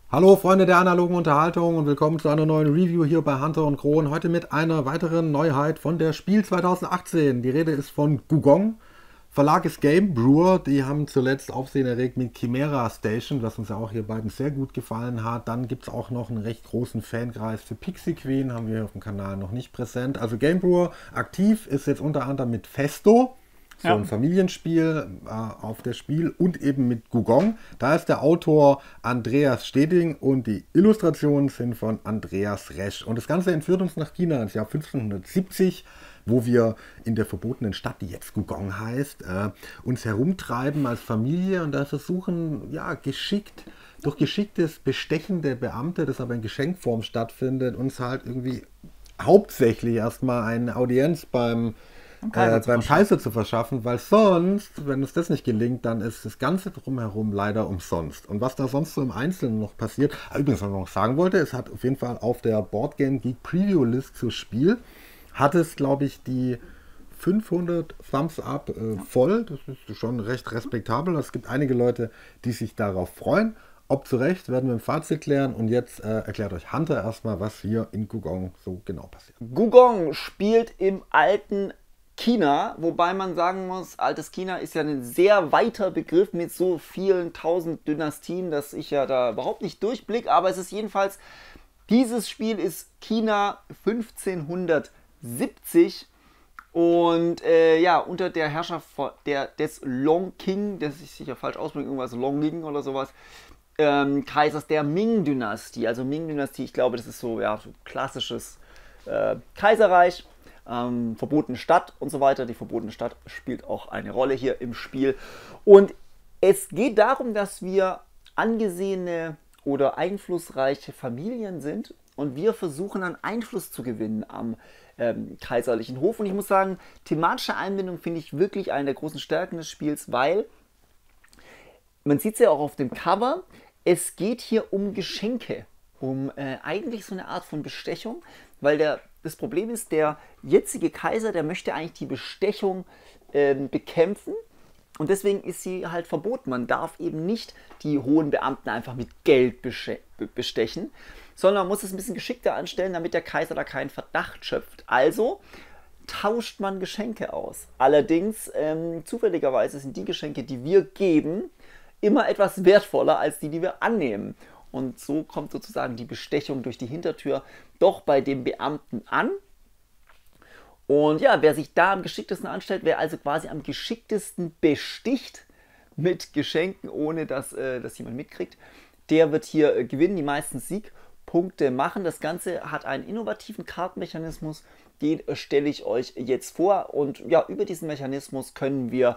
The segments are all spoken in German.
Hallo Freunde der analogen Unterhaltung und willkommen zu einer neuen Review hier bei Hunter und Kron. Heute mit einer weiteren Neuheit von der Spiel 2018. Die Rede ist von Gugong. Verlag ist Game Brewer. Die haben zuletzt Aufsehen erregt mit Chimera Station, was uns ja auch hier beiden sehr gut gefallen hat. Dann gibt es auch noch einen recht großen Fankreis für Pixie Queen, haben wir hier auf dem Kanal noch nicht präsent. Also Game Brewer aktiv ist jetzt unter anderem mit Festo. So Ja. ein Familienspiel auf der Spiel und eben mit Gugong. Da ist der Autor Andreas Steding und die Illustrationen sind von Andreas Resch. Und das Ganze entführt uns nach China ins Jahr 1570, wo wir in der verbotenen Stadt, die jetzt Gugong heißt, uns herumtreiben als Familie und da versuchen, ja, durch geschicktes Bestechen der Beamte, das aber in Geschenkform stattfindet, uns halt irgendwie hauptsächlich erstmal eine Audienz beim Kaiser zu verschaffen, weil sonst, wenn uns das nicht gelingt, dann ist das Ganze drumherum leider umsonst. Und was da sonst so im Einzelnen noch passiert, übrigens, was ich noch sagen wollte, es hat auf jeden Fall auf der Boardgame Geek Preview List zu Spiel, hat es, glaube ich, die 500 Thumbs Up voll. Das ist schon recht respektabel. Es gibt einige Leute, die sich darauf freuen. Ob zu Recht, werden wir im Fazit klären. Und jetzt erklärt euch Hunter erstmal, was hier in Gugong so genau passiert. Gugong spielt im alten China, wobei man sagen muss, altes China ist ja ein sehr weiter Begriff mit so vielen tausend Dynastien, dass ich ja da überhaupt nicht durchblicke, aber es ist jedenfalls, dieses Spiel ist China 1570 und ja, unter der Herrschaft des Long King, das ich sicher falsch ausspreche, irgendwas Longing oder sowas, Kaisers der Ming-Dynastie. Also Ming-Dynastie, ich glaube, das ist so, ja, so klassisches Kaiserreich. Verbotene Stadt und so weiter. Die verbotene Stadt spielt auch eine Rolle hier im Spiel. Und es geht darum, dass wir angesehene oder einflussreiche Familien sind und wir versuchen an Einfluss zu gewinnen am kaiserlichen Hof. Und ich muss sagen, thematische Einbindung finde ich wirklich eine der großen Stärken des Spiels, weil man sieht es ja auch auf dem Cover, es geht hier um Geschenke, um eigentlich so eine Art von Bestechung, weil das Problem ist, der jetzige Kaiser, der möchte eigentlich die Bestechung bekämpfen und deswegen ist sie halt verboten. Man darf eben nicht die hohen Beamten einfach mit Geld bestechen, sondern man muss es ein bisschen geschickter anstellen, damit der Kaiser da keinen Verdacht schöpft. Also tauscht man Geschenke aus. Allerdings, zufälligerweise sind die Geschenke, die wir geben, immer etwas wertvoller als die wir annehmen. Und so kommt sozusagen die Bestechung durch die Hintertür doch bei dem Beamten an. Und ja, wer sich da am geschicktesten anstellt, wer also quasi am geschicktesten besticht mit Geschenken, ohne dass das jemand mitkriegt, der wird hier gewinnen, die meisten Siegpunkte machen. Das Ganze hat einen innovativen Kartenmechanismus, den stelle ich euch jetzt vor. Und ja, über diesen Mechanismus können wir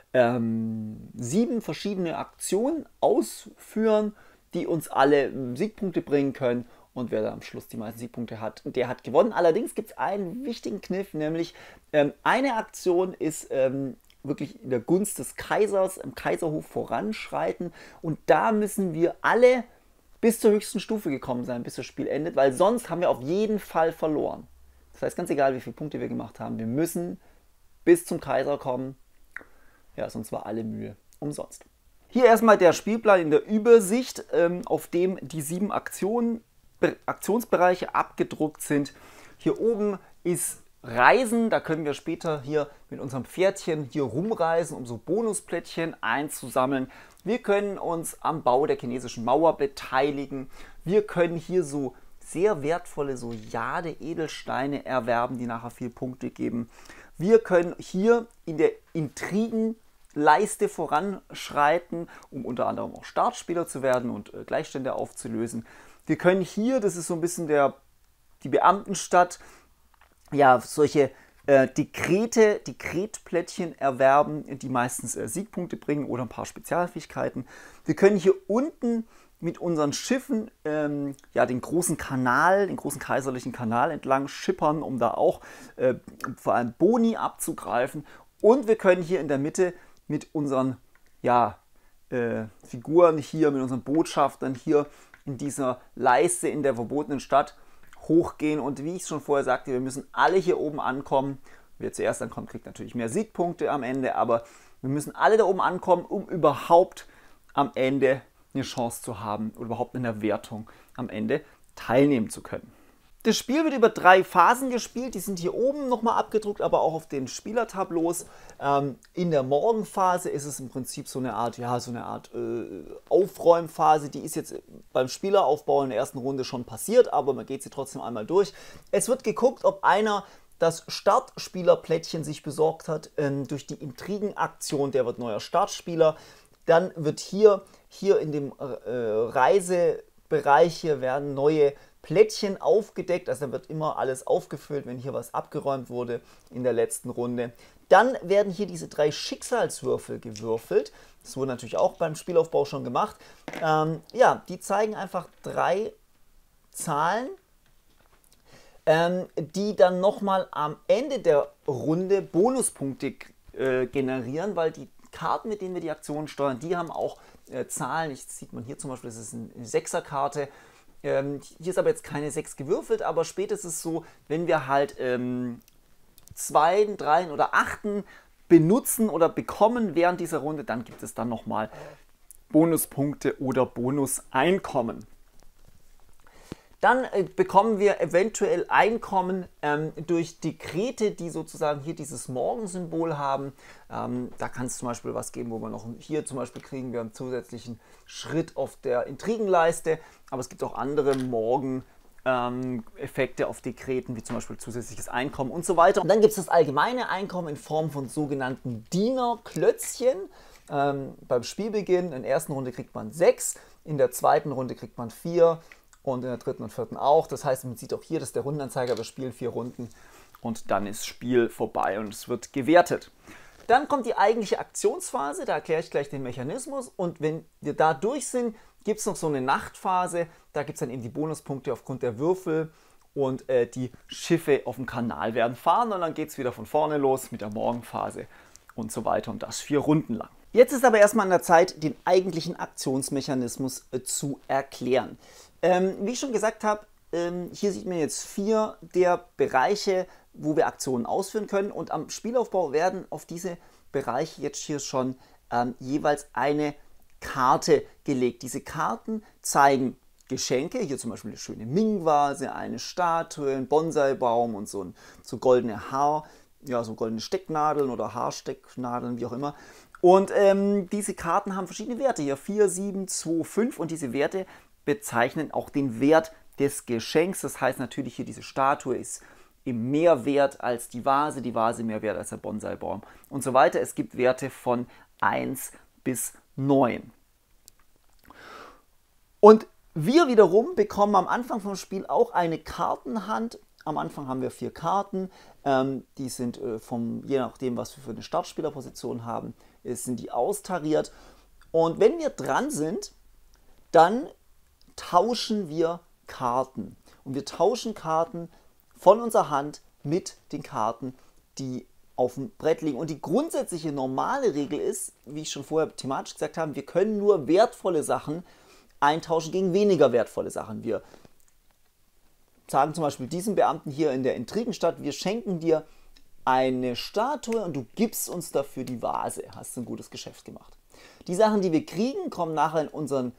7 verschiedene Aktionen ausführen, die uns alle Siegpunkte bringen können. Und wer da am Schluss die meisten Siegpunkte hat, der hat gewonnen. Allerdings gibt es einen wichtigen Kniff, nämlich eine Aktion ist wirklich in der Gunst des Kaisers, im Kaiserhof voranschreiten. Und da müssen wir alle bis zur höchsten Stufe gekommen sein, bis das Spiel endet, weil sonst haben wir auf jeden Fall verloren. Das heißt, ganz egal, wie viele Punkte wir gemacht haben, wir müssen bis zum Kaiser kommen. Ja, sonst war alle Mühe umsonst. Hier erstmal der Spielplan in der Übersicht, auf dem die 7 Aktionsbereiche abgedruckt sind. Hier oben ist Reisen, da können wir später hier mit unserem Pferdchen hier rumreisen, um so Bonusplättchen einzusammeln. Wir können uns am Bau der chinesischen Mauer beteiligen. Wir können hier so sehr wertvolle so Jade-Edelsteine erwerben, die nachher viel Punkte geben. Wir können hier in der Intrigenleiste voranschreiten, um unter anderem auch Startspieler zu werden und Gleichstände aufzulösen. Wir können hier, das ist so ein bisschen die Beamtenstadt, ja, solche Dekretplättchen erwerben, die meistens Siegpunkte bringen oder ein paar Spezialfähigkeiten. Wir können hier unten mit unseren Schiffen ja, den großen kaiserlichen Kanal entlang schippern, um da auch vor allem Boni abzugreifen. Und wir können hier in der Mitte mit unseren ja, Figuren hier, mit unseren Botschaftern hier in dieser Leiste in der verbotenen Stadt hochgehen. Und wie ich schon vorher sagte, wir müssen alle hier oben ankommen. Wer zuerst ankommt, kriegt natürlich mehr Siegpunkte am Ende, aber wir müssen alle da oben ankommen, um überhaupt am Ende eine Chance zu haben oder überhaupt in der Wertung am Ende teilnehmen zu können. Das Spiel wird über 3 Phasen gespielt, die sind hier oben nochmal abgedruckt, aber auch auf den Spielertableaus. In der Morgenphase ist es im Prinzip so eine Art, Aufräumphase, die ist jetzt beim Spieleraufbau in der ersten Runde schon passiert, aber man geht sie trotzdem einmal durch. Es wird geguckt, ob einer das Startspielerplättchen sich besorgt hat durch die Intrigenaktion, der wird neuer Startspieler. Dann wird hier in dem Reisebereich hier werden neue Plättchen aufgedeckt, also dann wird immer alles aufgefüllt, wenn hier was abgeräumt wurde in der letzten Runde. Dann werden hier diese 3 Schicksalswürfel gewürfelt. Das wurde natürlich auch beim Spielaufbau schon gemacht. Die zeigen einfach 3 Zahlen, die dann nochmal am Ende der Runde Bonuspunkte generieren, weil die Karten, mit denen wir die Aktionen steuern, die haben auch Zahlen. Das sieht man hier zum Beispiel, das ist eine 6er-Karte. Hier ist aber jetzt keine 6 gewürfelt, aber spätestens so, wenn wir halt 2, 3 oder 8 benutzen oder bekommen während dieser Runde, dann gibt es dann nochmal Bonuspunkte oder Bonuseinkommen. Dann bekommen wir eventuell Einkommen durch Dekrete, die sozusagen hier dieses Morgensymbol haben. Da kann es zum Beispiel was geben, wo wir noch hier zum Beispiel kriegen wir einen zusätzlichen Schritt auf der Intrigenleiste. Aber es gibt auch andere Morgen-Effekte auf Dekreten, wie zum Beispiel zusätzliches Einkommen und so weiter. Und dann gibt es das allgemeine Einkommen in Form von sogenannten Dienerklötzchen. Beim Spielbeginn in der ersten Runde kriegt man 6, in der zweiten Runde kriegt man 4. Und in der dritten und vierten auch. Das heißt, man sieht auch hier, dass der Rundenanzeiger, wir spielen 4 Runden und dann ist Spiel vorbei und es wird gewertet. Dann kommt die eigentliche Aktionsphase, da erkläre ich gleich den Mechanismus. Und wenn wir da durch sind, gibt es noch so eine Nachtphase. Da gibt es dann eben die Bonuspunkte aufgrund der Würfel und die Schiffe auf dem Kanal werden fahren. Und dann geht es wieder von vorne los mit der Morgenphase und so weiter und das 4 Runden lang. Jetzt ist aber erstmal an der Zeit, den eigentlichen Aktionsmechanismus zu erklären. Wie ich schon gesagt habe, hier sieht man jetzt 4 der Bereiche, wo wir Aktionen ausführen können. Und am Spielaufbau werden auf diese Bereiche jetzt hier schon jeweils eine Karte gelegt. Diese Karten zeigen Geschenke, hier zum Beispiel eine schöne Ming-Vase, eine Statue, ein Bonsai-Baum und so goldene so goldene Stecknadeln oder Haarstecknadeln, wie auch immer. Und diese Karten haben verschiedene Werte, hier 4, 7, 2, 5 und diese Werte bezeichnen auch den Wert des Geschenks. Das heißt natürlich hier, diese Statue ist im mehr wert als die Vase mehr wert als der Bonsai-Baum und so weiter. Es gibt Werte von 1 bis 9. Und wir wiederum bekommen am Anfang vom Spiel auch eine Kartenhand. Am Anfang haben wir 4 Karten, die sind je nachdem, was wir für eine Startspielerposition haben, sind die austariert. Und wenn wir dran sind, dann tauschen wir Karten. Und wir tauschen Karten von unserer Hand mit den Karten, die auf dem Brett liegen. Und die grundsätzliche normale Regel ist, wie ich schon vorher thematisch gesagt habe, wir können nur wertvolle Sachen eintauschen gegen weniger wertvolle Sachen. Wir sagen zum Beispiel diesem Beamten hier in der Intrigenstadt, wir schenken dir eine Statue und du gibst uns dafür die Vase. Hast du ein gutes Geschäft gemacht. Die Sachen, die wir kriegen, kommen nachher in unseren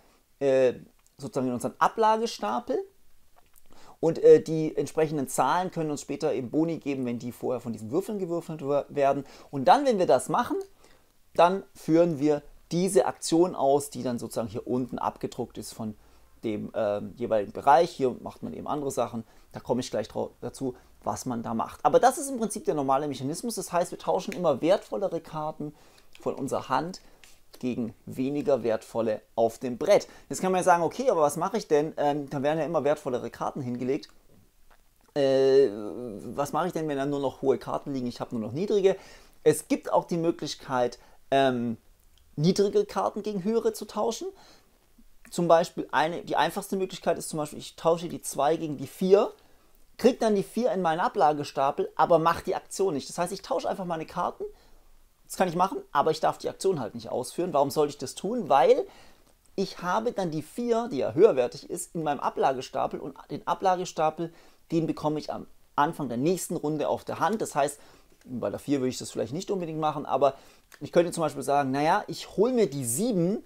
Ablagestapel und die entsprechenden Zahlen können uns später eben Boni geben, wenn die vorher von diesen Würfeln gewürfelt werden. Und dann, wenn wir das machen, dann führen wir diese Aktion aus, die dann sozusagen hier unten abgedruckt ist von dem jeweiligen Bereich. Hier macht man eben andere Sachen, da komme ich gleich dazu, was man da macht. Aber das ist im Prinzip der normale Mechanismus, das heißt, wir tauschen immer wertvollere Karten von unserer Hand gegen weniger wertvolle auf dem Brett. Jetzt kann man ja sagen, okay, aber was mache ich denn? Da werden ja immer wertvollere Karten hingelegt. Was mache ich denn, wenn da nur noch hohe Karten liegen? Ich habe nur noch niedrige. Es gibt auch die Möglichkeit, niedrige Karten gegen höhere zu tauschen. Zum Beispiel, die einfachste Möglichkeit ist zum Beispiel, ich tausche die 2 gegen die 4, kriege dann die 4 in meinen Ablagestapel, aber mache die Aktion nicht. Das heißt, ich tausche einfach meine Karten. Das kann ich machen, aber ich darf die Aktion halt nicht ausführen. Warum sollte ich das tun? Weil ich habe dann die 4, die ja höherwertig ist, in meinem Ablagestapel und den Ablagestapel, den bekomme ich am Anfang der nächsten Runde auf der Hand. Das heißt, bei der 4 würde ich das vielleicht nicht unbedingt machen, aber ich könnte zum Beispiel sagen, naja, ich hole mir die 7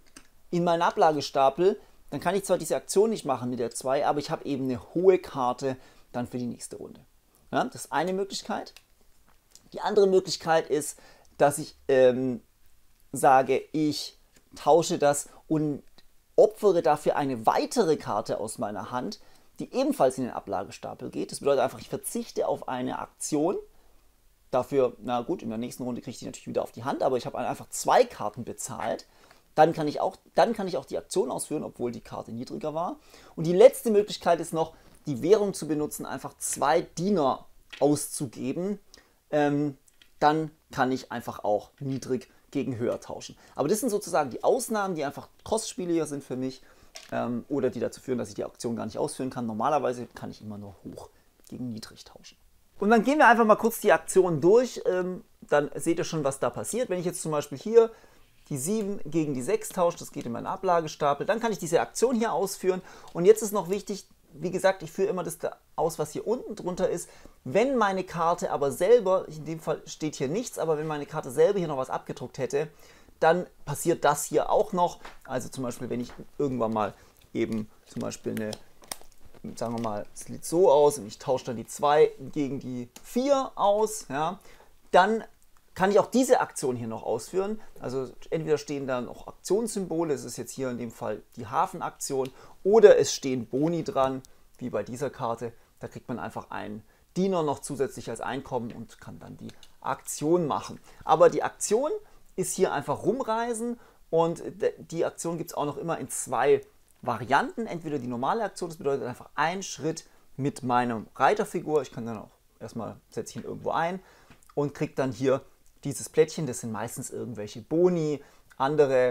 in meinen Ablagestapel, dann kann ich zwar diese Aktion nicht machen mit der 2, aber ich habe eben eine hohe Karte dann für die nächste Runde. Ja, das ist eine Möglichkeit. Die andere Möglichkeit ist, dass ich sage, ich tausche das und opfere dafür eine weitere Karte aus meiner Hand, die ebenfalls in den Ablagestapel geht. Das bedeutet einfach, ich verzichte auf eine Aktion. Dafür, na gut, in der nächsten Runde kriege ich die natürlich wieder auf die Hand, aber ich habe einfach 2 Karten bezahlt. Dann kann ich auch die Aktion ausführen, obwohl die Karte niedriger war. Und die letzte Möglichkeit ist noch, die Währung zu benutzen, einfach 2 Diener auszugeben. Dann kann ich einfach auch niedrig gegen höher tauschen. Aber das sind sozusagen die Ausnahmen, die einfach kostspieliger sind für mich oder die dazu führen, dass ich die Aktion gar nicht ausführen kann. Normalerweise kann ich immer nur hoch gegen niedrig tauschen. Und dann gehen wir einfach mal kurz die Aktion durch. Dann seht ihr schon, was da passiert. Wenn ich jetzt zum Beispiel hier die 7 gegen die 6 tausche, das geht in meinen Ablagestapel, dann kann ich diese Aktion hier ausführen. Und jetzt ist noch wichtig, wie gesagt, ich führe immer das aus, was hier unten drunter ist. Wenn meine Karte aber selber, in dem Fall steht hier nichts, aber wenn meine Karte selber hier noch was abgedruckt hätte, dann passiert das hier auch noch. Also zum Beispiel, wenn ich irgendwann mal eben zum Beispiel eine, sagen wir mal, es sieht so aus und ich tausche dann die 2 gegen die 4 aus, ja, dann kann ich auch diese Aktion hier noch ausführen. Also entweder stehen da noch Aktionssymbole, es ist jetzt hier in dem Fall die Hafenaktion, oder es stehen Boni dran, wie bei dieser Karte. Da kriegt man einfach einen Diener noch zusätzlich als Einkommen und kann dann die Aktion machen. Aber die Aktion ist hier einfach rumreisen und die Aktion gibt es auch noch immer in 2 Varianten. Entweder die normale Aktion, das bedeutet einfach ein Schritt mit meiner Reiterfigur. Ich kann dann auch erstmal, setze ich ihn irgendwo ein und kriege dann hier dieses Plättchen. Das sind meistens irgendwelche Boni, andere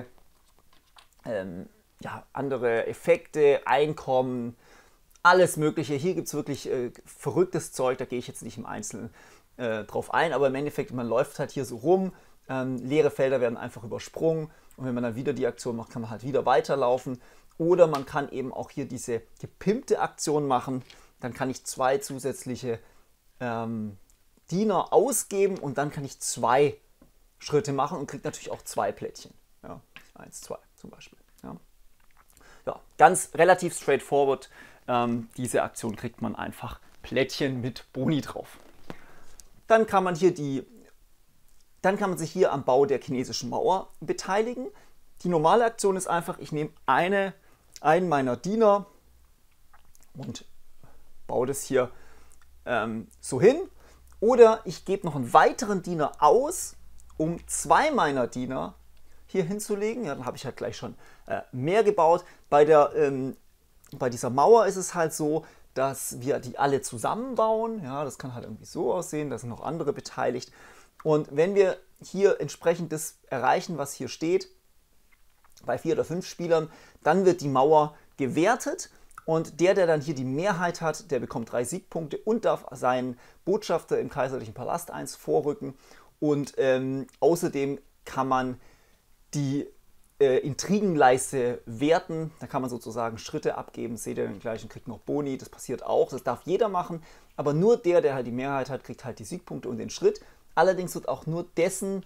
Effekte, Einkommen, alles Mögliche. Hier gibt es wirklich verrücktes Zeug, da gehe ich jetzt nicht im Einzelnen drauf ein, aber im Endeffekt, man läuft halt hier so rum, leere Felder werden einfach übersprungen und wenn man dann wieder die Aktion macht, kann man halt wieder weiterlaufen. Oder man kann eben auch hier diese gepimpte Aktion machen, dann kann ich 2 zusätzliche Diener ausgeben und dann kann ich 2 Schritte machen und kriege natürlich auch 2 Plättchen. Ja, 1, 2 zum Beispiel. Ja. Ja, ganz relativ straightforward. Diese Aktion kriegt man einfach Plättchen mit Boni drauf. Dann kann man sich hier am Bau der chinesischen Mauer beteiligen. Die normale Aktion ist einfach, ich nehme einen meiner Diener und baue das hier so hin. Oder ich gebe noch einen weiteren Diener aus, um 2 meiner Diener hier hinzulegen. Ja, dann habe ich halt gleich schon mehr gebaut. Bei dieser Mauer ist es halt so, dass wir die alle zusammenbauen. Ja, das kann halt irgendwie so aussehen, da sind noch andere beteiligt. Und wenn wir hier entsprechend das erreichen, was hier steht, bei 4 oder 5 Spielern, dann wird die Mauer gewertet. Und der dann hier die Mehrheit hat, der bekommt 3 Siegpunkte und darf seinen Botschafter im Kaiserlichen Palast 1 vorrücken. Und außerdem kann man die Intrigenleiste werten. Da kann man sozusagen Schritte abgeben. Seht ihr, den gleichen kriegt noch Boni. Das passiert auch. Das darf jeder machen. Aber nur der halt die Mehrheit hat, kriegt halt die Siegpunkte und den Schritt. Allerdings wird auch nur dessen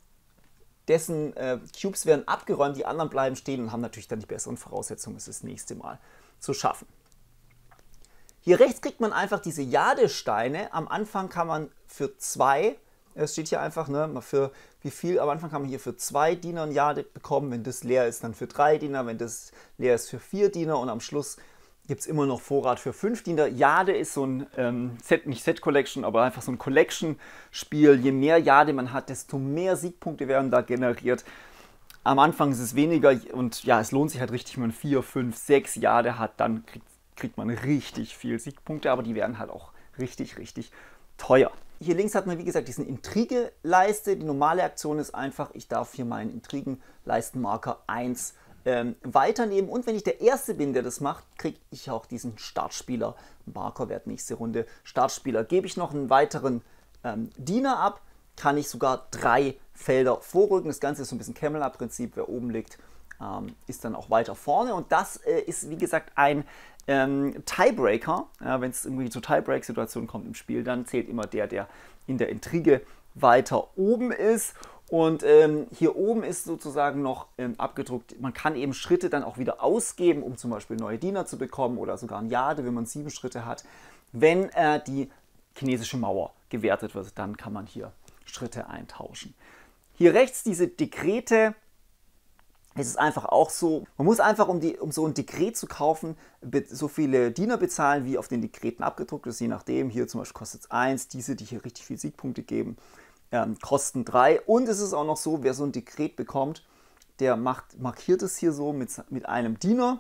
Cubes werden abgeräumt. Die anderen bleiben stehen und haben natürlich dann die besseren Voraussetzungen, es das nächste Mal zu schaffen. Hier rechts kriegt man einfach diese Jadesteine. Am Anfang kann man für 2, es steht hier einfach, ne, für wie viel, am Anfang kann man hier für 2 Diener ein Jade bekommen. Wenn das leer ist, dann für 3 Diener. Wenn das leer ist, für 4 Diener. Und am Schluss gibt es immer noch Vorrat für 5 Diener. Jade ist so ein nicht Set-Collection, aber einfach so ein Collection-Spiel. Je mehr Jade man hat, desto mehr Siegpunkte werden da generiert. Am Anfang ist es weniger und ja, es lohnt sich halt richtig, wenn man 4, 5, 6 Jade hat, dann kriegt man richtig viel Siegpunkte, aber die werden halt auch richtig, richtig teuer. Hier links hat man, wie gesagt, diesen Intrigeleiste. Die normale Aktion ist einfach, ich darf hier meinen Intrigenleistenmarker 1 weiternehmen. Und wenn ich der Erste bin, der das macht, kriege ich auch diesen Startspieler-Markerwert nächste Runde. Startspieler gebe ich noch einen weiteren Diener ab, kann ich sogar 3 Felder vorrücken. Das Ganze ist so ein bisschen Camel-Up-Prinzip. Wer oben liegt, ist dann auch weiter vorne. Und das ist, wie gesagt, ein Tiebreaker. Ja, wenn es irgendwie zu Tiebreak-Situationen kommt im Spiel, dann zählt immer der in der Intrige weiter oben ist. Und hier oben ist sozusagen noch abgedruckt, man kann eben Schritte dann auch wieder ausgeben, um zum Beispiel neue Diener zu bekommen oder sogar ein Jade, wenn man 7 Schritte hat. Wenn die chinesische Mauer gewertet wird, dann kann man hier Schritte eintauschen. Hier rechts diese Dekrete. Es ist einfach auch so, man muss einfach, um so ein Dekret zu kaufen, so viele Diener bezahlen, wie auf den Dekreten abgedruckt ist, je nachdem. Hier zum Beispiel kostet es 1, diese, die hier richtig viele Siegpunkte geben, kosten 3. Und es ist auch noch so, wer so ein Dekret bekommt, der markiert es hier so mit einem Diener.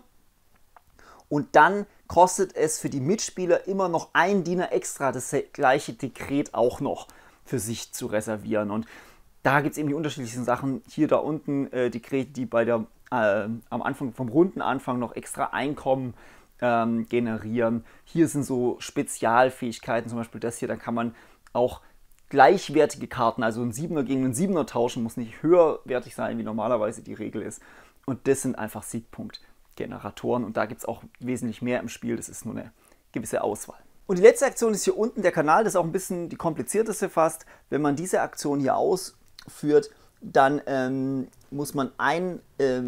Und dann kostet es für die Mitspieler immer noch ein Diener extra, das gleiche Dekret auch noch für sich zu reservieren. Und da gibt es eben die unterschiedlichen Sachen. Hier da unten Dekrete, die am Anfang, vom Rundenanfang noch extra Einkommen generieren. Hier sind so Spezialfähigkeiten, zum Beispiel das hier, da kann man auch gleichwertige Karten, also ein 7er gegen einen 7er tauschen, muss nicht höherwertig sein, wie normalerweise die Regel ist. Und das sind einfach Siegpunktgeneratoren und da gibt es auch wesentlich mehr im Spiel, das ist nur eine gewisse Auswahl. Und die letzte Aktion ist hier unten der Kanal, das ist auch ein bisschen die komplizierteste fast. Wenn man diese Aktion hier ausführt, dann muss man einen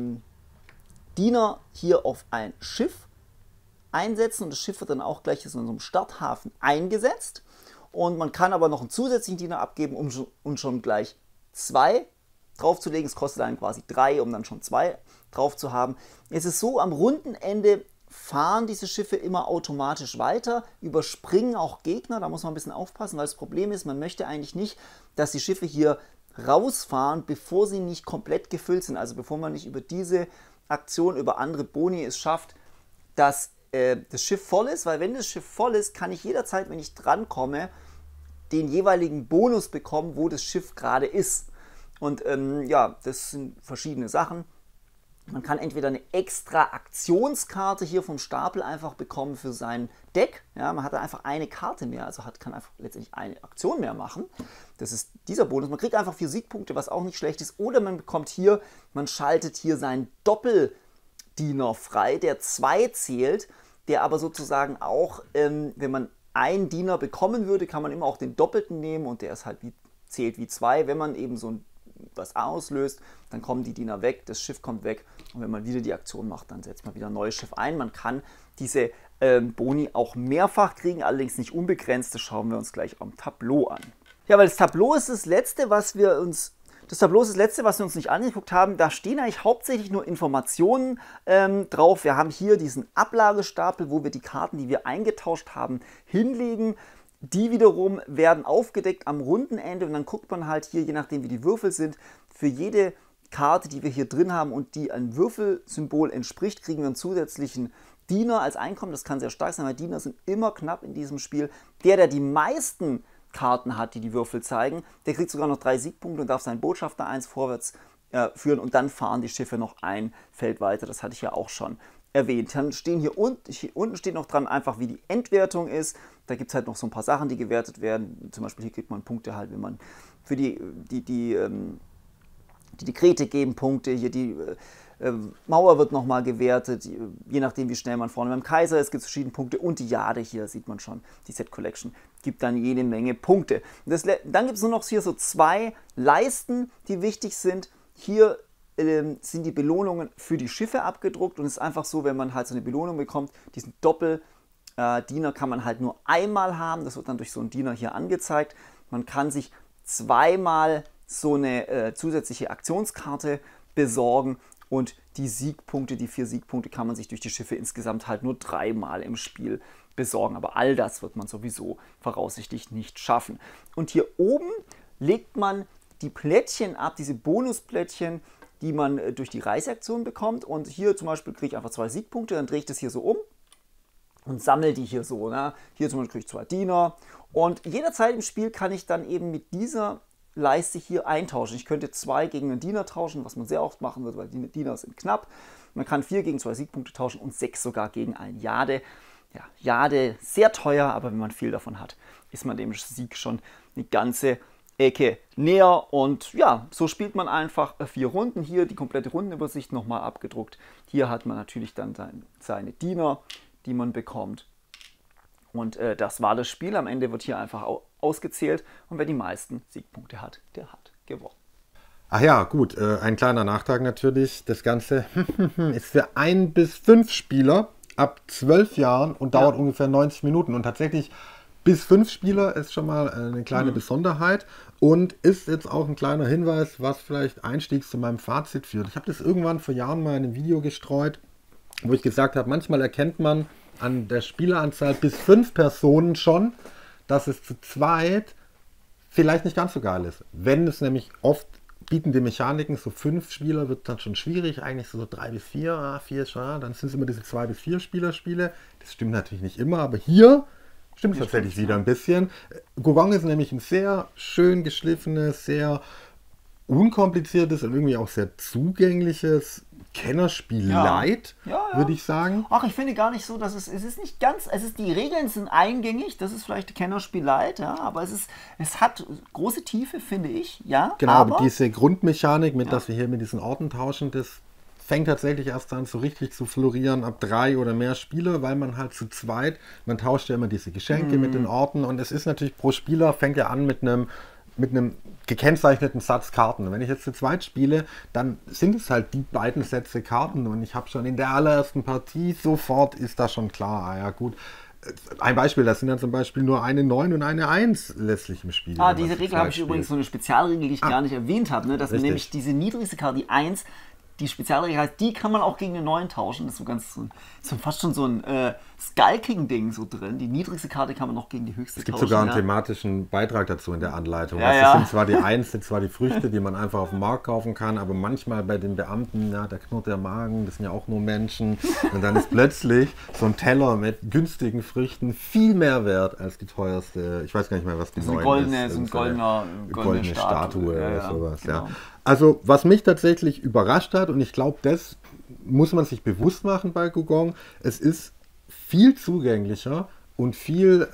Diener hier auf ein Schiff einsetzen und das Schiff wird dann auch gleich in so einem Starthafen eingesetzt. Und man kann aber noch einen zusätzlichen Diener abgeben, um schon gleich 2 draufzulegen. Es kostet einen quasi 3, um dann schon 2 drauf zu haben. Es ist so, am Rundenende fahren diese Schiffe immer automatisch weiter, überspringen auch Gegner. Da muss man ein bisschen aufpassen, weil das Problem ist, man möchte eigentlich nicht, dass die Schiffe hier rausfahren, bevor sie nicht komplett gefüllt sind. Also bevor man nicht über diese Aktion, über andere Boni es schafft, dass das Schiff voll ist, weil wenn das Schiff voll ist, kann ich jederzeit, wenn ich drankomme, den jeweiligen Bonus bekommen, wo das Schiff gerade ist. Und ja, das sind verschiedene Sachen. Man kann entweder eine extra Aktionskarte hier vom Stapel einfach bekommen für sein Deck. Ja, man hat da einfach eine Karte mehr, also kann einfach letztendlich eine Aktion mehr machen. Das ist dieser Bonus. Man kriegt einfach 4 Siegpunkte, was auch nicht schlecht ist. Oder man bekommt hier, man schaltet hier seinen Doppeldiener frei, der 2 zählt, der aber sozusagen auch, wenn man einen Diener bekommen würde, kann man immer auch den Doppelten nehmen und der ist halt zählt wie 2. Wenn man eben so was auslöst, dann kommen die Diener weg, das Schiff kommt weg und wenn man wieder die Aktion macht, dann setzt man wieder ein neues Schiff ein. Man kann diese Boni auch mehrfach kriegen, allerdings nicht unbegrenzt, das schauen wir uns gleich am Tableau an. Ja, weil das Tableau ist das Letzte, was wir uns nicht angeguckt haben. Da stehen eigentlich hauptsächlich nur Informationen drauf. Wir haben hier diesen Ablagestapel, wo wir die Karten, die wir eingetauscht haben, hinlegen. Die wiederum werden aufgedeckt am Rundenende und dann guckt man halt hier, je nachdem wie die Würfel sind, für jede Karte, die wir hier drin haben und die ein Würfelsymbol entspricht, kriegen wir einen zusätzlichen Diener als Einkommen. Das kann sehr stark sein, weil Diener sind immer knapp in diesem Spiel. Der die meisten Karten hat, die Würfel zeigen, der kriegt sogar noch 3 Siegpunkte und darf seinen Botschafter 1 vorwärts führen und dann fahren die Schiffe noch ein Feld weiter. Das hatte ich ja auch schon erwähnt. Dann stehen hier unten steht noch dran einfach, wie die Endwertung ist. Da gibt es halt noch so ein paar Sachen, die gewertet werden. Zum Beispiel hier kriegt man Punkte halt, wenn man für die Dekrete geben Punkte. Hier die Mauer wird nochmal gewertet, je nachdem wie schnell man vorne beim Kaiser ist, gibt es verschiedene Punkte. Und die Jade hier sieht man schon, die Set Collection gibt dann jede Menge Punkte. Dann gibt es nur noch hier so 2 Leisten, die wichtig sind. Hier sind die Belohnungen für die Schiffe abgedruckt und es ist einfach so, wenn man halt so eine Belohnung bekommt, diesen Doppeldiener kann man halt nur einmal haben, das wird dann durch so einen Diener hier angezeigt. Man kann sich 2-mal so eine zusätzliche Aktionskarte besorgen und die Siegpunkte, die 4 Siegpunkte kann man sich durch die Schiffe insgesamt halt nur 3-mal im Spiel besorgen, aber all das wird man sowieso voraussichtlich nicht schaffen. Und hier oben legt man die Plättchen ab, diese Bonusplättchen, die man durch die Reiseaktion bekommt. Und hier zum Beispiel kriege ich einfach 2 Siegpunkte, dann drehe ich das hier so um und sammle die hier so. Ne? Hier zum Beispiel kriege ich 2 Diener. Und jederzeit im Spiel kann ich dann eben mit dieser Leiste hier eintauschen. Ich könnte 2 gegen einen Diener tauschen, was man sehr oft machen wird, weil die Diener sind knapp. Man kann 4 gegen 2 Siegpunkte tauschen und 6 sogar gegen ein Jade. Ja, Jade sehr teuer, aber wenn man viel davon hat, ist man dem Sieg schon eine ganze Ecke näher und ja, so spielt man einfach 4 Runden. Hier die komplette Rundenübersicht nochmal abgedruckt. Hier hat man natürlich dann seine Diener, die man bekommt. Und das war das Spiel. Am Ende wird hier einfach ausgezählt und wer die meisten Siegpunkte hat, der hat gewonnen. Ach ja, gut, ein kleiner Nachtrag natürlich. Das Ganze ist für 1 bis 5 Spieler ab 12 Jahren und dauert ungefähr 90 Minuten. Und tatsächlich bis 5 Spieler ist schon mal eine kleine Besonderheit und ist jetzt auch ein kleiner Hinweis, was vielleicht einstiegs zu meinem Fazit führt. Ich habe das irgendwann vor Jahren mal in einem Video gestreut, wo ich gesagt habe, manchmal erkennt man an der Spieleranzahl bis 5 Personen schon, dass es zu zweit vielleicht nicht ganz so geil ist. Wenn es nämlich oft bieten die Mechaniken, so 5 Spieler wird dann schon schwierig, eigentlich so 3 bis 4, 4 ist schon, dann sind es immer diese 2 bis 4 Spieler-Spiele. Das stimmt natürlich nicht immer, aber hier stimmt es tatsächlich wieder ein bisschen. Gogong ist nämlich ein sehr schön geschliffenes, sehr unkompliziertes und irgendwie auch sehr zugängliches Kennerspiel Light, würde ich sagen. Ach, ich finde gar nicht so, dass es ist nicht ganz, die Regeln sind eingängig, das ist vielleicht Kennerspiel Light, ja, aber es hat große Tiefe, finde ich, ja. Genau, aber diese Grundmechanik, mit dass wir hier mit diesen Orten tauschen, das fängt tatsächlich erst an so richtig zu florieren ab 3 oder mehr Spieler, weil man halt zu zweit, man tauscht ja immer diese Geschenke mit den Orten und es ist natürlich pro Spieler, fängt ja an mit einem gekennzeichneten Satz Karten. Wenn ich jetzt zu zweit spiele, dann sind es halt die beiden Sätze Karten und ich habe schon in der allerersten Partie sofort ist da schon klar, ja gut. Ein Beispiel, das sind dann zum Beispiel nur eine 9 und eine 1 letztlich im Spiel. Diese Regel habe ich übrigens, so eine Spezialregel, die ich gar nicht erwähnt habe, ne? Dass man nämlich diese niedrigste Karte, die 1, die Spezialregel heißt, die kann man auch gegen eine 9 tauschen. Das ist so fast schon so ein Skull-King-Ding so drin. Die niedrigste Karte kann man noch gegen die höchste tauschen. Es gibt sogar einen thematischen Beitrag dazu in der Anleitung. Ja, das sind zwar die 1, sind zwar die Früchte, die man einfach auf dem Markt kaufen kann, aber manchmal bei den Beamten, da knurrt der Magen, das sind ja auch nur Menschen. Und dann ist plötzlich so ein Teller mit günstigen Früchten viel mehr wert als die teuerste, ich weiß gar nicht mehr, was die neuen ist. So eine goldene Statue oder sowas. Genau. Ja. Also was mich tatsächlich überrascht hat, und ich glaube, das muss man sich bewusst machen bei Gogong, es ist viel zugänglicher und viel,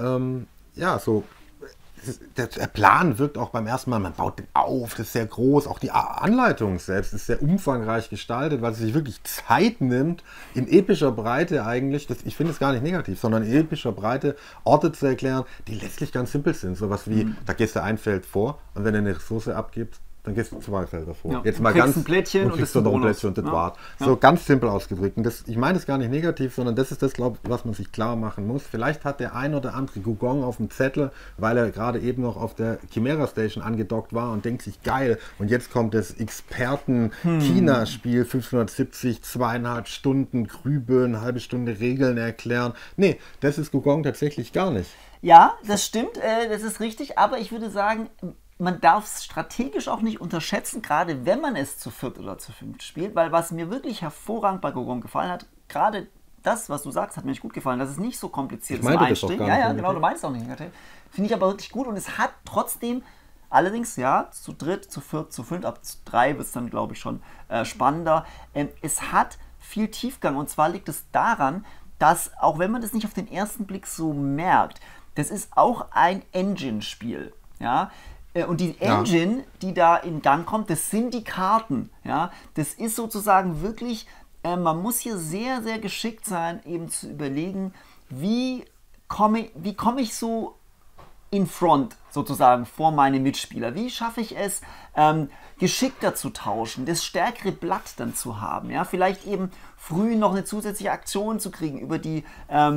der Plan wirkt auch beim ersten Mal, man baut den auf, das ist sehr groß, auch die Anleitung selbst ist sehr umfangreich gestaltet, weil sie sich wirklich Zeit nimmt, in epischer Breite eigentlich, ich finde es gar nicht negativ, sondern in epischer Breite Orte zu erklären, die letztlich ganz simpel sind. Sowas wie, da gehst du ein Feld vor und wenn du eine Ressource abgibst, dann gehst du 2 Felder vor. Ja, jetzt mal ganz ein Plättchen und kriegst du noch ein Plättchen und das war's. So ganz simpel ausgedrückt. Und ich meine es gar nicht negativ, sondern das ist das, glaube ich, was man sich klar machen muss. Vielleicht hat der ein oder andere Gogong auf dem Zettel, weil er gerade eben noch auf der Chimera Station angedockt war und denkt sich, geil, und jetzt kommt das Experten-China-Spiel 570, 2,5 Stunden grübeln, eine halbe Stunde Regeln erklären. Nee, das ist Gogong tatsächlich gar nicht. Ja, das stimmt, das ist richtig, aber ich würde sagen, man darf es strategisch auch nicht unterschätzen, gerade wenn man es zu 4 oder zu 5 spielt, weil was mir wirklich hervorragend bei Gogong gefallen hat, gerade das, was du sagst, hat mir nicht gut gefallen, dass es nicht so kompliziert ist im Einstieg. Ja, genau, du meinst auch nicht. Finde ich aber wirklich gut und es hat trotzdem, allerdings, ja, zu 3, zu 4, zu 5, ab zu 3 wird es dann, glaube ich, schon spannender. Es hat viel Tiefgang und zwar liegt es daran, dass, auch wenn man das nicht auf den ersten Blick so merkt, das ist auch ein Engine-Spiel, ja. Und die Engine, die da in Gang kommt, das sind die Karten. Ja? Das ist sozusagen wirklich, man muss hier sehr, sehr geschickt sein, eben zu überlegen, wie komme ich so in Front sozusagen vor meine Mitspieler? Wie schaffe ich es, geschickter zu tauschen, das stärkere Blatt dann zu haben? Ja? Vielleicht eben früh noch eine zusätzliche Aktion zu kriegen über den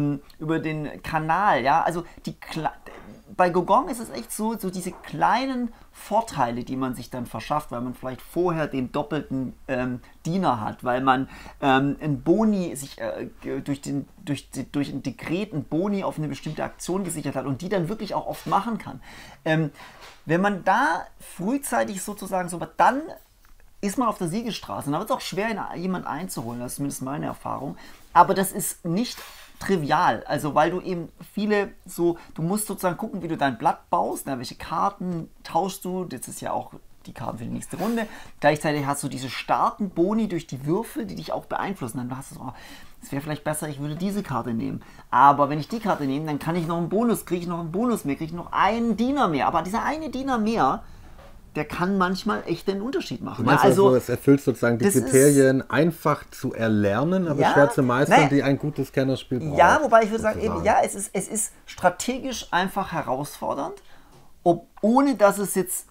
Kanal. Ja? Also bei Gogong ist es echt so diese kleinen Vorteile, die man sich dann verschafft, weil man vielleicht vorher den doppelten Diener hat, weil man einen Boni sich durch ein Dekret einen Boni auf eine bestimmte Aktion gesichert hat und die dann wirklich auch oft machen kann. Wenn man da frühzeitig sozusagen dann ist man auf der Siegesstraße und da wird es auch schwer, jemanden einzuholen, das ist zumindest meine Erfahrung, aber das ist nicht trivial, also weil du eben du musst sozusagen gucken, wie du dein Blatt baust, welche Karten tauschst du, das ist ja auch die Karten für die nächste Runde, gleichzeitig hast du diese starken Boni durch die Würfel, die dich auch beeinflussen, dann hast du so, es wäre vielleicht besser, ich würde diese Karte nehmen, aber wenn ich die Karte nehme, dann kann ich noch einen Bonus, kriege ich noch einen Diener mehr, aber dieser eine Diener mehr, der kann manchmal echt den Unterschied machen. Du meinst also, es erfüllt sozusagen die Kriterien, einfach zu erlernen, aber schwer zu meistern, die ein gutes Kennerspiel braucht. Ja, wobei ich würde sagen, eben, es ist strategisch einfach herausfordernd, ohne dass es jetzt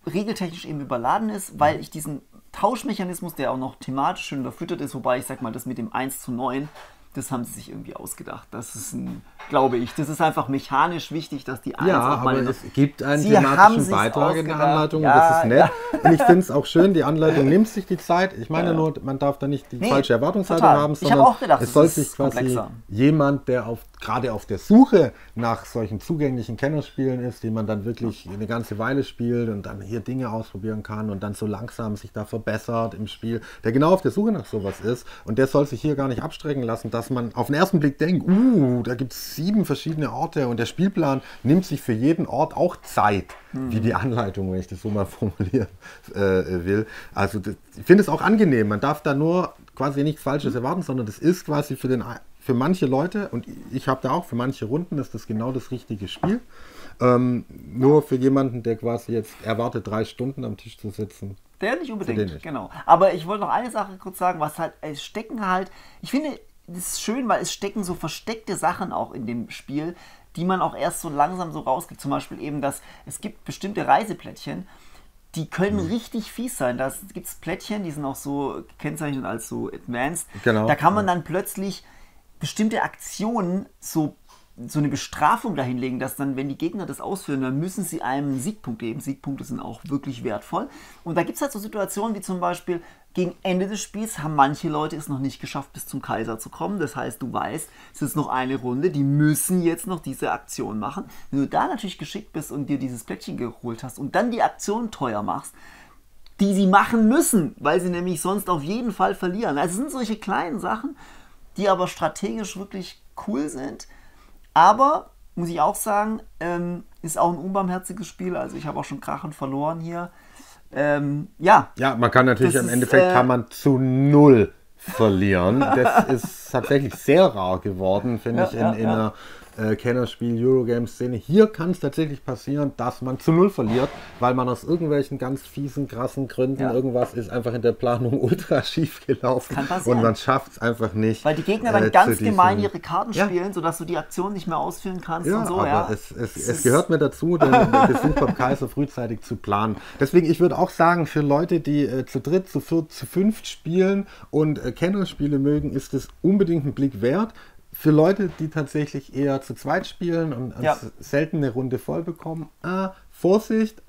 regeltechnisch eben überladen ist, weil ich diesen Tauschmechanismus, der auch noch thematisch schön überfüttert ist, wobei ich sag mal, das mit dem 1:9, das haben sie sich irgendwie ausgedacht. Das ist glaube ich, das ist einfach mechanisch wichtig, dass die 1 Ja, auch mal... aber es gibt einen Sie thematischen haben sich's Beitrag in der ausgedacht. Anleitung Ja, und das ist nett. ja. Und ich finde es auch schön, die Anleitung nimmt sich die Zeit. Ich meine nur, man darf da nicht die falsche Erwartungshaltung total. haben, Ich habe sondern auch gedacht, es es soll ist sich quasi komplexer. jemand, der gerade auf der Suche nach solchen zugänglichen Kennerspielen ist, die man dann wirklich eine ganze Weile spielt und dann hier Dinge ausprobieren kann und dann so langsam sich da verbessert im Spiel, der genau auf der Suche nach sowas ist und der soll sich hier gar nicht abstrecken lassen, dass man auf den ersten Blick denkt, da gibt es 7 verschiedene Orte und der Spielplan nimmt sich für jeden Ort auch Zeit, wie die Anleitung, wenn ich das so mal formulieren will. Also ich finde es auch angenehm, man darf da nur quasi nichts Falsches erwarten, sondern das ist quasi für manche Leute, und ich habe da auch, für manche Runden ist das genau das richtige Spiel. Nur für jemanden, der quasi jetzt erwartet, 3 Stunden am Tisch zu sitzen. Der nicht unbedingt, nicht. genau. Aber ich wollte noch eine Sache kurz sagen, was halt, es stecken halt, ich finde, das ist schön, weil es stecken so versteckte Sachen auch in dem Spiel, die man auch erst so langsam so rauskriegt. Zum Beispiel eben, dass es gibt bestimmte Reiseplättchen, die können richtig fies sein. Da gibt es Plättchen, die sind auch so gekennzeichnet als so advanced. Genau. Da kann man dann plötzlich bestimmte Aktionen so eine Bestrafung dahinlegen, dass dann, wenn die Gegner das ausführen, dann müssen sie einem einen Siegpunkt geben. Siegpunkte sind auch wirklich wertvoll. Und da gibt es halt so Situationen wie zum Beispiel, gegen Ende des Spiels haben manche Leute es noch nicht geschafft, bis zum Kaiser zu kommen. Das heißt, du weißt, es ist noch eine Runde, die müssen jetzt noch diese Aktion machen. Wenn du da natürlich geschickt bist und dir dieses Plättchen geholt hast und dann die Aktion teuer machst, die sie machen müssen, weil sie nämlich sonst auf jeden Fall verlieren. Also es sind solche kleinen Sachen, die aber strategisch wirklich cool sind. Aber, muss ich auch sagen, ist auch ein unbarmherziges Spiel. Also ich habe auch schon krachend verloren hier. Ja, man kann natürlich das im ist, Endeffekt kann man zu 0 verlieren. Das ist tatsächlich sehr rar geworden, finde ich, in einer Kennerspiel-Eurogames-Szene. Hier kann es tatsächlich passieren, dass man zu 0 verliert, weil man aus irgendwelchen ganz fiesen, krassen Gründen, irgendwas ist einfach in der Planung ultra schief gelaufen Kann passieren. und man schafft es einfach nicht. Weil die Gegner dann ganz gemein ihre Karten spielen, sodass du die Aktion nicht mehr ausführen kannst und so. Aber es gehört mir dazu, den Besuch beim Kaiser frühzeitig zu planen. Deswegen, ich würde auch sagen, für Leute, die zu dritt, zu viert, zu fünft spielen und Kennerspiele mögen, ist es unbedingt ein Blick wert. Für Leute, die tatsächlich eher zu zweit spielen und selten eine Runde voll bekommen, Vorsicht,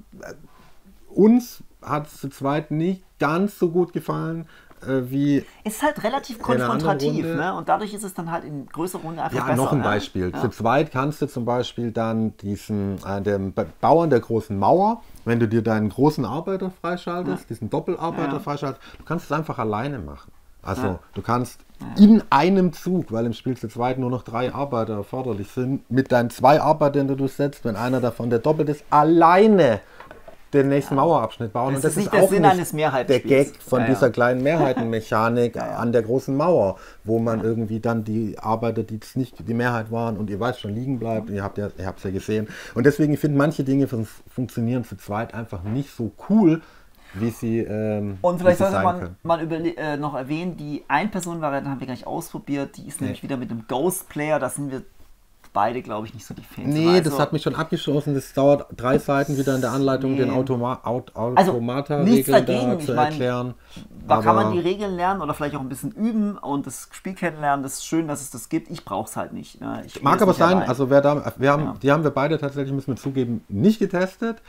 uns hat es zu zweit nicht ganz so gut gefallen wie... Es ist halt relativ konfrontativ, ne? Und dadurch ist es dann halt in größerer Runde einfach besser. Ja, noch ein Beispiel. Zu zweit kannst du zum Beispiel dann den Bauern der großen Mauer, wenn du dir deinen großen Arbeiter freischaltest, diesen Doppelarbeiter freischaltest, du kannst es einfach alleine machen. Also du kannst in einem Zug, weil im Spiel zu zweit nur noch 3 Arbeiter erforderlich sind, mit deinen 2 Arbeitern, die du setzt, wenn einer davon der doppelt ist, alleine den nächsten Mauerabschnitt bauen. Das ist nicht der Sinn eines Mehrheitsspiels. Der Gag von dieser kleinen Mehrheitenmechanik an der großen Mauer, wo man irgendwie dann die Arbeiter, die es nicht die Mehrheit waren und ihr weißt schon liegen bleibt, und ihr habt es ja gesehen. Und deswegen finde manche Dinge funktionieren zu zweit einfach nicht so cool, wie sie und vielleicht wie sie sollte sein man können. noch erwähnen, die Ein-Personen-Variante haben wir gar nicht ausprobiert. Die ist nämlich wieder mit einem Ghost-Player. Da sind wir beide, glaube ich, nicht so die Fans. Nee, das hat mich schon abgestoßen. Das dauert 3 Seiten wieder in der Anleitung, den Automata-Regeln da zu erklären. Da kann man die Regeln lernen oder vielleicht auch ein bisschen üben und das Spiel kennenlernen. Das ist schön, dass es das gibt. Ich brauche es halt nicht. Ne? Mag aber sein, also die haben wir beide tatsächlich, müssen wir zugeben, nicht getestet.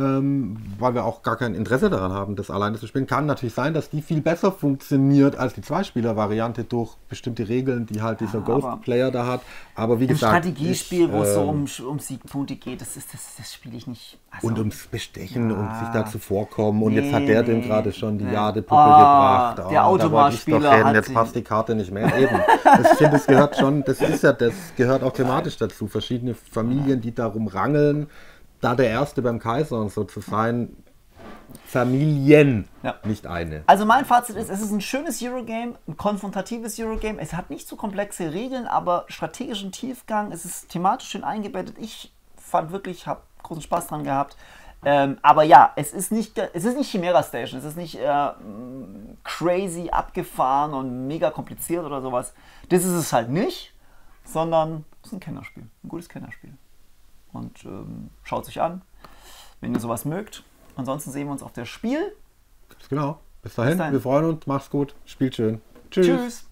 Weil wir auch gar kein Interesse daran haben, das alleine zu spielen. Kann natürlich sein, dass die viel besser funktioniert als die Zweispieler-Variante durch bestimmte Regeln, die halt dieser Ghost-Player da hat. Aber wie gesagt, ein Strategiespiel, wo es so um Siegpunkte geht, das spiele ich nicht. Also, und ums Bestechen und sich da zuvorkommen. Und jetzt hat der dem gerade schon die Jadepuppe gebracht. Der Automatspieler jetzt passt die Karte nicht mehr. Eben. Ich finde, das gehört auch thematisch dazu. Verschiedene Familien, die darum rangeln, da der Erste beim Kaiser und so zu sein, Familien, nicht eine. Also mein Fazit ist, es ist ein schönes Eurogame, ein konfrontatives Eurogame. Es hat nicht so komplexe Regeln, aber strategischen Tiefgang. Es ist thematisch schön eingebettet. Ich fand wirklich, habe großen Spaß dran gehabt. Aber ja, es ist nicht Chimera Station, es ist nicht crazy abgefahren und mega kompliziert oder sowas. Das ist es halt nicht, sondern es ist ein Kennerspiel, ein gutes Kennerspiel. Und schaut sich an, wenn ihr sowas mögt. Ansonsten sehen wir uns auf der Spiel. Genau. Bis dahin, Bis dahin. wir freuen uns, mach's gut, spielt schön. Tschüss. Tschüss.